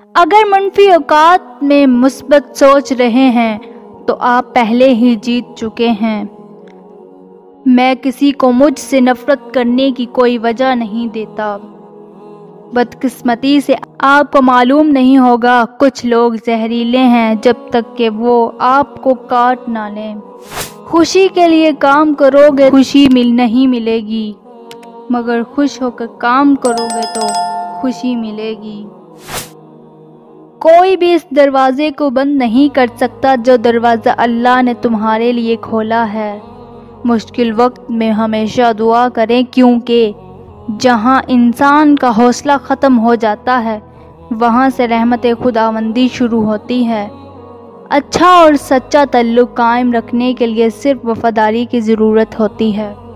अगर मनफी औकात में मुस्बत सोच रहे हैं तो आप पहले ही जीत चुके हैं। मैं किसी को मुझसे नफरत करने की कोई वजह नहीं देता। बदकिस्मती से आपको मालूम नहीं होगा, कुछ लोग जहरीले हैं जब तक कि वो आपको काट ना लें। खुशी के लिए काम करोगे खुशी नहीं मिलेगी, मगर खुश होकर काम करोगे तो खुशी मिलेगी। कोई भी इस दरवाजे को बंद नहीं कर सकता जो दरवाज़ा अल्लाह ने तुम्हारे लिए खोला है। मुश्किल वक्त में हमेशा दुआ करें, क्योंकि जहाँ इंसान का हौसला ख़त्म हो जाता है वहाँ से रहमत खुदावंदी शुरू होती है। अच्छा और सच्चा ताल्लुक़ कायम रखने के लिए सिर्फ वफ़ादारी की ज़रूरत होती है।